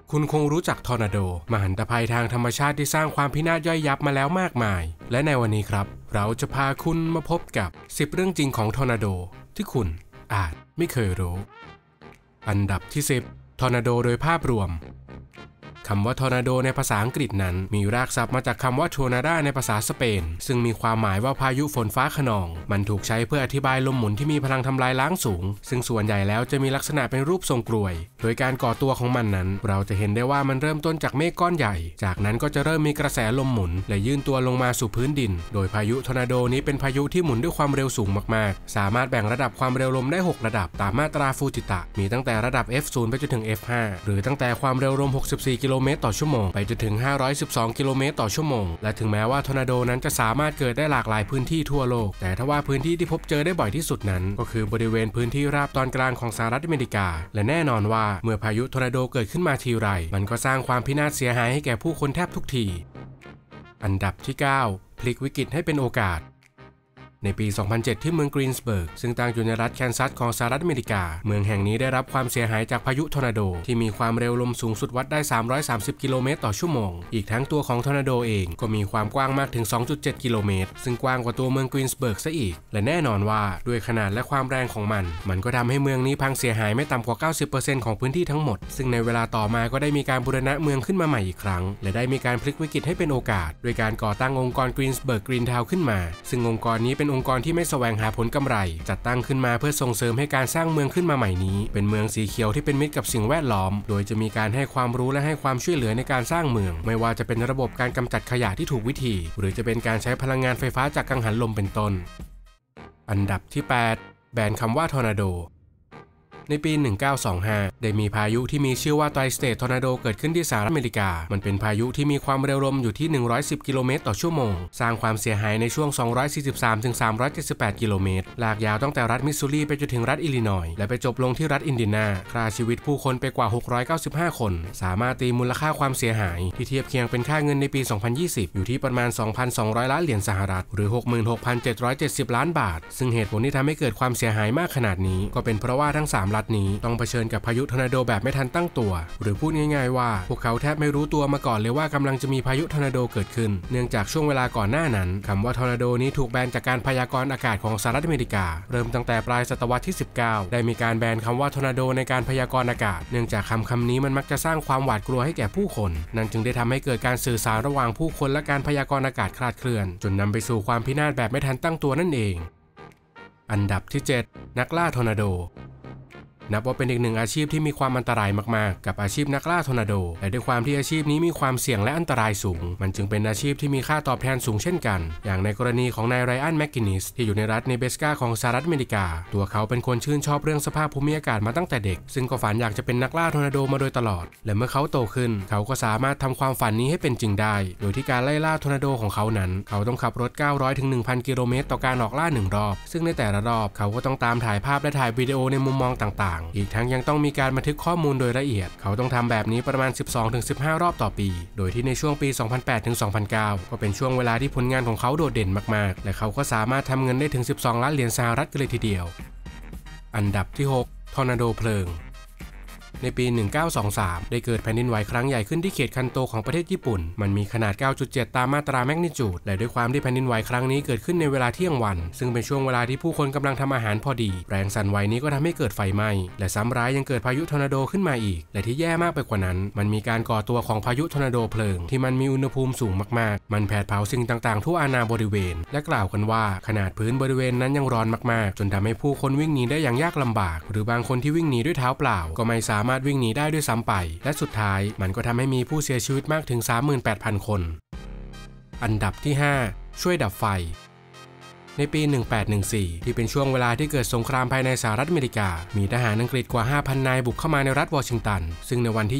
คุณคงรู้จักทอร์นาโดมหันตภัยทางธรรมชาติที่สร้างความพินาศย่อยยับมาแล้วมากมายและในวันนี้ครับเราจะพาคุณมาพบกับ10เรื่องจริงของทอร์นาโดที่คุณอาจไม่เคยรู้อันดับที่10ทอร์นาโดโดยภาพรวมคำว่าทอร์นาโดในภาษาอังกฤษนั้นมีรากศัพท์มาจากคำว่าทอร์นาดาในภาษาสเปนซึ่งมีความหมายว่าพายุฝนฟ้าคะนองมันถูกใช้เพื่ออธิบายลมหมุนที่มีพลังทำลายล้างสูงซึ่งส่วนใหญ่แล้วจะมีลักษณะเป็นรูปทรงกลวยโดยการก่อตัวของมันนั้นเราจะเห็นได้ว่ามันเริ่มต้นจากเมฆก้อนใหญ่จากนั้นก็จะเริ่มมีกระแสลมหมุนและยื่นตัวลงมาสู่พื้นดินโดยพายุทอร์นาโดนี้เป็นพายุที่หมุนด้วยความเร็วสูงมากๆสามารถแบ่งระดับความเร็วลมได้6ระดับตามมาตราฟูจิตะมีตั้งแต่ระดับ F0 ไปจนถึง F5 หรือตั้งแต่ความเร็วลม64กิโลเมตรต่อชั่วโมงไปจนถึง512กิโลเมตรต่อชั่วโมงและถึงแม้ว่าทอร์นาโดนั้นจะสามารถเกิดได้หลากหลายพื้นที่ทั่วโลกแต่ทว่าพื้นที่ที่พบเจอได้บ่อยที่สุดนั้นก็คือบริเวณพื้นที่ราบตอนกลางของสหรัฐอเมริกาและแน่นอนว่าเมื่อพายุทอร์นาโดเกิดขึ้นมาทีไรมันก็สร้างความพินาศเสียหายให้แก่ผู้คนแทบทุกทีอันดับที่9พลิกวิกฤตให้เป็นโอกาสในปี 2007 ที่เมืองกรีนสเบิร์กซึ่งตั้งอยู่ในรัฐแคนซัสของสหรัฐอเมริกาเมืองแห่งนี้ได้รับความเสียหายจากพายุทอร์นาโดที่มีความเร็วลมสูงสุดวัดได้330กิโลเมตรต่อชั่วโมงอีกทั้งตัวของทอร์นาโดเองก็มีความกว้างมากถึง 2.7 กิโลเมตรซึ่งกว้างกว่าตัวเมืองกรีนสเบิร์กซะอีกและแน่นอนว่าด้วยขนาดและความแรงของมันก็ทำให้เมืองนี้พังเสียหายไม่ต่ำกว่า 90% ของพื้นที่ทั้งหมดซึ่งในเวลาต่อมาก็ได้มีการบูรณะเมืองขึ้นมาใหม่อีกครั้งและได้มีการพลิกวิกฤตให้เป็นโอกาสโดยการก่อตั้งองค์กรกรีนสเบิร์กกรีนทาวน์ขึ้นมาซึ่งองค์กรนี้เป็นองค์กรที่ไม่แสวงหาผลกำไรจัดตั้งขึ้นมาเพื่อส่งเสริมให้การสร้างเมืองขึ้นมาใหม่นี้เป็นเมืองสีเขียวที่เป็นมิตรกับสิ่งแวดล้อมโดยจะมีการให้ความรู้และให้ความช่วยเหลือในการสร้างเมืองไม่ว่าจะเป็นระบบการกำจัดขยะที่ถูกวิธีหรือจะเป็นการใช้พลังงานไฟฟ้าจากกังหันลมเป็นต้นอันดับที่8แบนคำว่าทอร์นาโดในปี 1925 ได้มีพายุที่มีชื่อว่าไตรสเตททอร์นาโดเกิดขึ้นที่สหรัฐอเมริกามันเป็นพายุที่มีความเร็วลมอยู่ที่110กิโลเมตรต่อชั่วโมงสร้างความเสียหายในช่วง243-378กิโลเมตรลากยาวตั้งแต่รัฐมิสซูรีไปจนถึงรัฐอิลลินอยส์และไปจบลงที่รัฐอินเดียนาฆ่าชีวิตผู้คนไปกว่า695คนสามารถตีมูลค่าความเสียหายที่เทียบเคียงเป็นค่าเงินในปี 2020 อยู่ที่ประมาณ 2,200 ล้านเหรียญสหรัฐหรือ 66,770 ล้านบาทซึ่งเหตุผลที่ทำให้เกิดความเสียหายมากขนาดนี้ก็เป็นเพราะว่าทั้ง3รัฐนี้ต้องเผชิญกับพายุทอร์นาโดแบบไม่ทันตั้งตัวหรือพูดง่ายๆว่าพวกเขาแทบไม่รู้ตัวมาก่อนเลยว่ากำลังจะมีพายุทอร์นาโดเกิดขึ้นเนื่องจากช่วงเวลาก่อนหน้านั้นคำว่าทอร์นาโดนี้ถูกแบนจากการพยากรณ์อากาศของสหรัฐอเมริกาเริ่มตั้งแต่ปลายศตวรรษที่19ได้มีการแบนคำว่าทอร์นาโดในการพยากรณ์อากาศเนื่องจากคำนี้มันมักจะสร้างความหวาดกลัวให้แก่ผู้คนนั่นจึงได้ทำให้เกิดการสื่อสารระหว่างผู้คนและการพยากรณ์อากาศคลาดเคลื่อนจนนำไปสู่ความพินาศแบบไม่ทันตั้งตัวนั่นเองอันดับที่7นักล่าทอร์นาโดนับว่าเป็นอีกหนึ่งอาชีพที่มีความอันตรายมากๆกับอาชีพนักล่าทอร์นาโดและด้วยความที่อาชีพนี้มีความเสี่ยงและอันตรายสูงมันจึงเป็นอาชีพที่มีค่าตอบแทนสูงเช่นกันอย่างในกรณีของนายไรอันแมคกินนิสที่อยู่ในรัฐเนเบสกาของสหรัฐอเมริกาตัวเขาเป็นคนชื่นชอบเรื่องสภาพภูมิอากาศมาตั้งแต่เด็กซึ่งก็ฝันอยากจะเป็นนักล่าทอร์นาโดมาโดยตลอดและเมื่อเขาโตขึ้นเขาก็สามารถทำความฝันนี้ให้เป็นจริงได้โดยที่การไล่ล่าทอร์นาโดของเขานั้นเขาต้องขับรถ 900-1,000 กิโลเมตรต่อการออกล่า1รอบซึ่งในแต่ละรอบเขาก็ต้องตามถ่ายภาพและถ่ายวิดีโอในมุมมองต่างๆอีกทั้งยังต้องมีการบันทึกข้อมูลโดยละเอียดเขาต้องทำแบบนี้ประมาณ 12-15 รอบต่อปีโดยที่ในช่วงปี 2008-2009 ก็เป็นช่วงเวลาที่ผลงานของเขาโดดเด่นมากๆและเขาก็สามารถทำเงินได้ถึง12ล้านเหรียญสหรัฐกันเลยทีเดียวอันดับที่6ทอร์นาโดเพลิงในปี 1923 ได้เกิดแผ่นดินไหวครั้งใหญ่ขึ้นที่เขตคันโตของประเทศญี่ปุ่นมันมีขนาด 9.7 ตามมาตราแมกนิจูดและด้วยความที่แผ่นดินไหวครั้งนี้เกิดขึ้นในเวลาเที่ยงวันซึ่งเป็นช่วงเวลาที่ผู้คนกำลังทำอาหารพอดีแรงสั่นไหวนี้ก็ทำให้เกิดไฟไหม้และซ้ำร้ายยังเกิดพายุทอร์นาโดขึ้นมาอีกและที่แย่มากไปกว่านั้นมันมีการก่อตัวของพายุทอร์นาโดเพลิงที่มันมีอุณหภูมิสูงมากๆมันแผดเผาสิ่งต่างๆทั่วอาณาบริเวณและกล่าวกันว่าขนาดพื้นบริเวณนั้นยังร้อนมากๆจนทำให้ผู้คนวิ่งหนีได้อย่างยากลำบากหรือบางคนที่วิ่งหนีด้วยเท้าเปล่าก็ไม่สามารถวิ่งหนีได้ด้วยซ้ำไปและสุดท้ายมันก็ทำให้มีผู้เสียชีวิตมากถึง 38,000 คนอันดับที่5ช่วยดับไฟในปี 1814 ที่เป็นช่วงเวลาที่เกิดสงครามภายในสหรัฐอเมริกามีทหารอังกฤษกว่า 5,000 นายบุกเข้ามาในรัฐวอชิงตันซึ่งในวันที่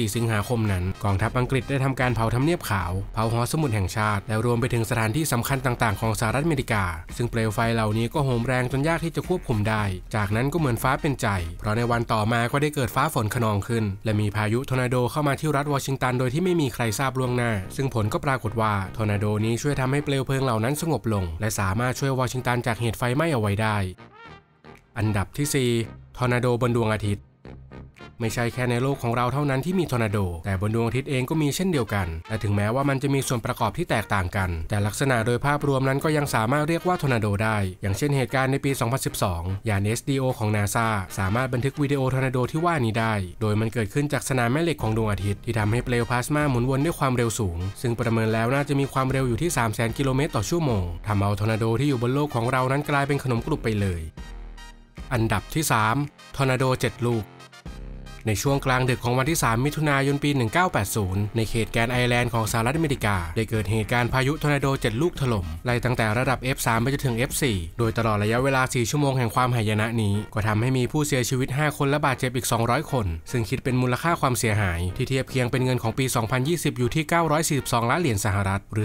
24 สิงหาคมนั้นกองทัพอังกฤษได้ทำการเผาทำเนียบขาวเผาหอสมุดแห่งชาติและรวมไปถึงสถานที่สำคัญต่างๆของสหรัฐอเมริกาซึ่งเปลวไฟเหล่านี้ก็โหมแรงจนยากที่จะควบคุมได้จากนั้นก็เหมือนฟ้าเป็นใจเพราะในวันต่อมาก็ได้เกิดฟ้าฝนคะนองขึ้นและมีพายุทอร์นาโดเข้ามาที่รัฐวอชิงตันโดยที่ไม่มีใครทราบล่วงหน้าซึ่งผลก็ปรากฏว่าทอร์นาโดนี้ช่วยทำให้เปลวเพลิงเหล่านั้นสงบลงและสามารถช่วยวอชิงตันจากเหตุไฟไหม้เอาไว้ได้อันดับที่4ทอร์นาโดบนดวงอาทิตย์ไม่ใช่แค่ในโลกของเราเท่านั้นที่มีทอร์นาโดแต่บนดวงอาทิตย์เองก็มีเช่นเดียวกันและถึงแม้ว่ามันจะมีส่วนประกอบที่แตกต่างกันแต่ลักษณะโดยภาพรวมนั้นก็ยังสามารถเรียกว่าทอร์นาโดได้อย่างเช่นเหตุการณ์ในปี 2012 ยาน SDO ของ NASA สามารถบันทึกวิดีโอทอร์นาโดที่ว่านี้ได้โดยมันเกิดขึ้นจากสนามแม่เหล็กของดวงอาทิตย์ที่ทำให้เปลวพลาสมาหมุนวนด้วยความเร็วสูงซึ่งประเมินแล้วน่าจะมีความเร็วอยู่ที่ 300,000 กิโลเมตรต่อชั่วโมงทำเอาทอร์นาโดที่อยู่บนโลกของเรานั้นกลายเป็นขนมกรุบไปเลยอันดับที่3ทอร์นาโด7ลูกในช่วงกลางดึกของวันที่ 3 มิถุนายนปี 1980 ในเขตแกนไอแลนด์ของสหรัฐอเมริกาได้เกิดเหตุการณ์พายุทอร์นาโด7ลูกถล่มไล่ตั้งแต่ระดับ F3 ไปจนถึง F4 โดยตลอดระยะเวลา 4 ชั่วโมงแห่งความหายนะนี้ก็ทำให้มีผู้เสียชีวิต 5 คนและบาดเจ็บอีก 200 คนซึ่งคิดเป็นมูลค่าความเสียหายที่เทียบเคียงเป็นเงินของปี 2020 อยู่ที่ 942 ล้านเหรียญสหรัฐหรือ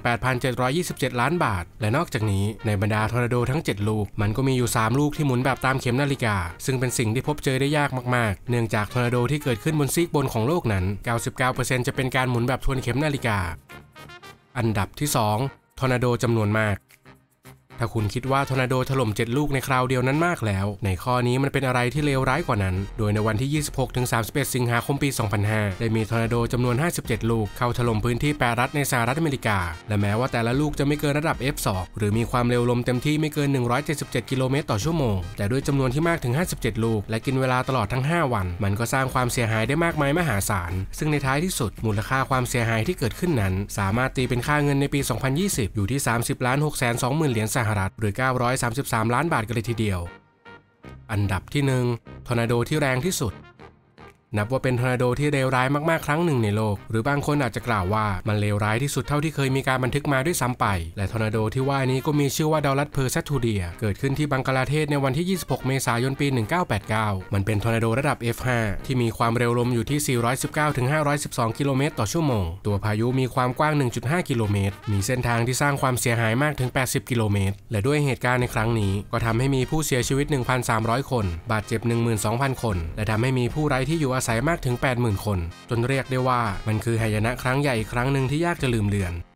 28,727 ล้านบาทและนอกจากนี้ในบรรดาทอร์นาโดทั้ง7ลูกมันก็มีอยู่3ลูกที่หมุนแบบตามเข็มนาฬิกาซึ่งเป็นสิ่งที่พบเจอได้ยากมากๆเนื่องจากทอร์นาโดที่เกิดขึ้นบนซีกบนของโลกนั้น 99% จะเป็นการหมุนแบบทวนเข็มนาฬิกาอันดับที่2ทอร์นาโดจำนวนมากถ้าคุณคิดว่าทอร์นาโดถล่ม7ลูกในคราวเดียวนั้นมากแล้วในข้อนี้มันเป็นอะไรที่เลวร้ายกว่านั้นโดยในวันที่ 26-31 สิงหาคมปี 2005 ได้มีทอร์นาโดจำนวน 57 ลูกเข้าถล่มพื้นที่8รัฐในสหรัฐอเมริกาและแม้ว่าแต่ละลูกจะไม่เกินระดับ F2 หรือมีความเร็วลมเต็มที่ไม่เกิน 177 กิโลเมตรต่อชั่วโมงแต่ด้วยจำนวนที่มากถึง 57 ลูกและกินเวลาตลอดทั้ง 5 วันมันก็สร้างความเสียหายได้มากมายมหาศาลซึ่งในท้ายที่สุดมูลค่าความเสียหายที่เกิดขึ้นนั้นสามารถตีเป็นค่าเงินในปี 2020 อยู่ที่ 30,620,000 เหรียญสหรัฐหรือ933 ล้านบาทกันเลยทีเดียวอันดับที่1ทอร์นาโดที่แรงที่สุดนับว่าเป็นทอร์นาโดที่เลวร้ายมากๆครั้งหนึ่งในโลกหรือบางคนอาจจะกล่าวว่ามันเลวร้ายที่สุดเท่าที่เคยมีการบันทึกมาด้วยซ้ำไปและทอร์นาโดที่ว่านี้ก็มีชื่อว่าดาวรัสเพอร์เซทูเดียเกิดขึ้นที่บังกลาเทศในวันที่ 26 เมษายนปี 1989 มันเป็นทอร์นาโดระดับ F5 ที่มีความเร็วลมอยู่ที่ 419-512 กิโลเมตรต่อชั่วโมงตัวพายุมีความกว้าง 1.5 กิโลเมตรมีเส้นทางที่สร้างความเสียหายมากถึง 80 กิโลเมตรและด้วยเหตุการณ์ในครั้งนี้ก็ทำให้มีผู้เสียชีวิต 1,300 คนบาดเจ็บ 12,000 คนและทำให้มีผู้ไร้ที่อยู่อาศัยมากถึง 80,000 คนจนเรียกได้ว่ามันคือหายนะครั้งใหญ่อีกครั้งหนึ่งที่ยากจะลืมเลือน